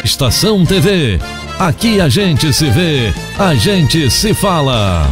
Estação TV. Aqui a gente se vê, a gente se fala.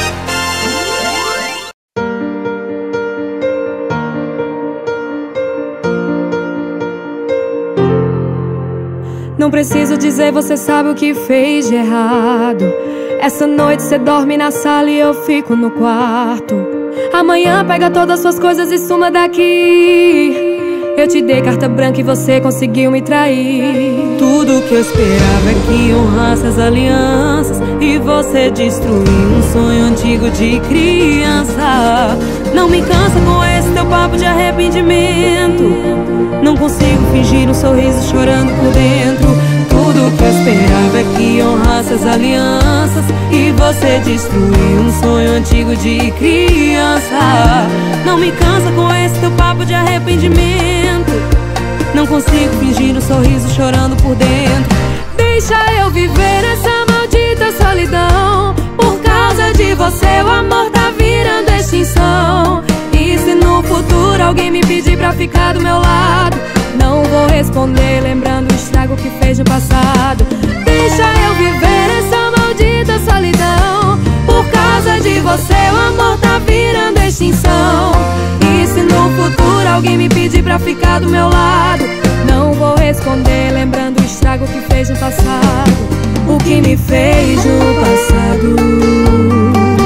Não preciso dizer, você sabe o que fez de errado. Essa noite cê dorme na sala e eu fico no quarto. Amanhã pega todas suas coisas e suma daqui. Eu te dei carta branca e você conseguiu me trair. Tudo que eu esperava é que honrasse as alianças e você destruiu um sonho antigo de criança. Não me cansa com esse teu papo de arrependimento. Não consigo fingir um sorriso chorando por dentro. Tudo que eu esperava é que honrasse as alianças e você destruiu um sonho antigo de criança. Não me cansa com esse teu papo de arrependimento. Não consigo fingir um sorriso chorando por dentro. Deixa eu viver essa maldita solidão. Por causa de você o amor tá virando extinção. E se no futuro alguém me pedir pra ficar do meu lado, não vou responder lembrando o estrago que fez no passado. Deixa eu viver essa maldita solidão. Por causa de você o amor tá virando extinção. E se no futuro alguém me pedir pra ficar do meu lado, não vou responder lembrando o estrago que fez no passado. O que me fez no passado.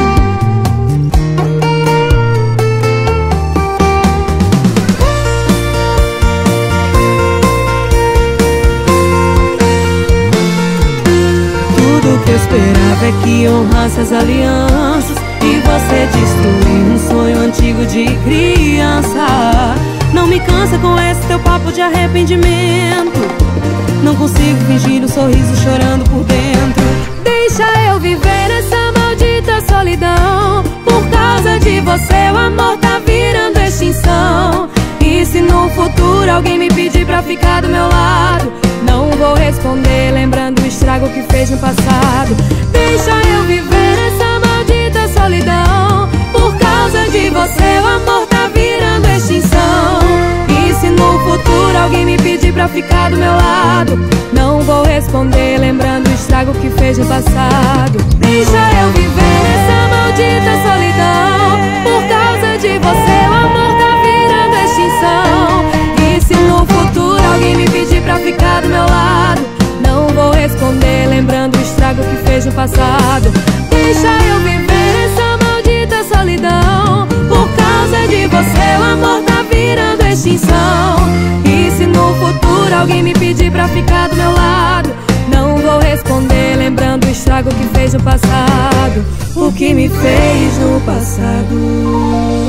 O que eu esperava é que honrasse as alianças e você destruiu um sonho antigo de criança. Não me cansa com esse teu papo de arrependimento. Não consigo fingir um sorriso chorando por dentro. Deixa eu viver essa maldita solidão. Por causa de você o amor tá virando extinção. E se no futuro alguém me pedir pra ficar do meu lado, não vou responder lembrando o estrago que fez no passado. Deixa eu viver essa maldita solidão. Por causa de você o amor tá virando extinção. E se no futuro alguém me pedir pra ficar do meu lado, não vou responder lembrando o estrago que fez no passado. Deixa eu viver essa maldita solidão. Por causa de você o amor tá virando extinção. E se no futuro alguém me pedir pra ficar do meu lado, não vou responder lembrando o estrago que fez no passado. Deixa eu viver essa maldita solidão. Por causa de você o amor tá virando extinção. E se no futuro alguém me pedir pra ficar do meu lado, não vou responder lembrando o estrago que fez no passado. O que me fez no passado.